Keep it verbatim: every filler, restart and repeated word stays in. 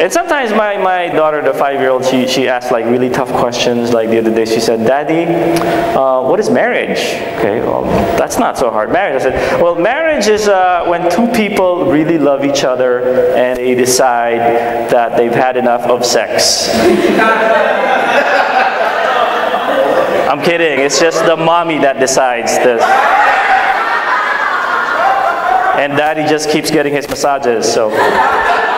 And sometimes my, my daughter, the five-year-old, she, she asks like really tough questions. Like the other day, she said, Daddy, uh, what is marriage? Okay, well, that's not so hard. Marriage, I said, well, marriage is uh, when two people really love each other and they decide that they've had enough of sex. I'm kidding, it's just the mommy that decides this. And Daddy just keeps getting his massages, so.